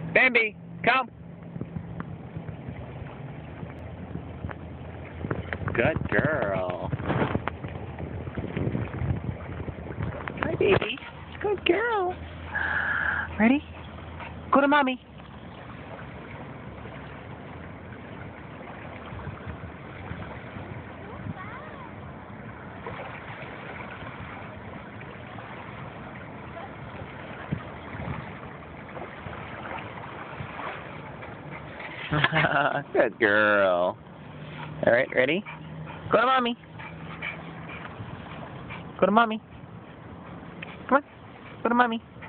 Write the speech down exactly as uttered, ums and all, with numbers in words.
Bambi, come. Good girl. Hi, baby. Good girl. Ready? Go to mommy. Good girl. All right, ready? Go to mommy. Go to mommy. Come on. Go to mommy.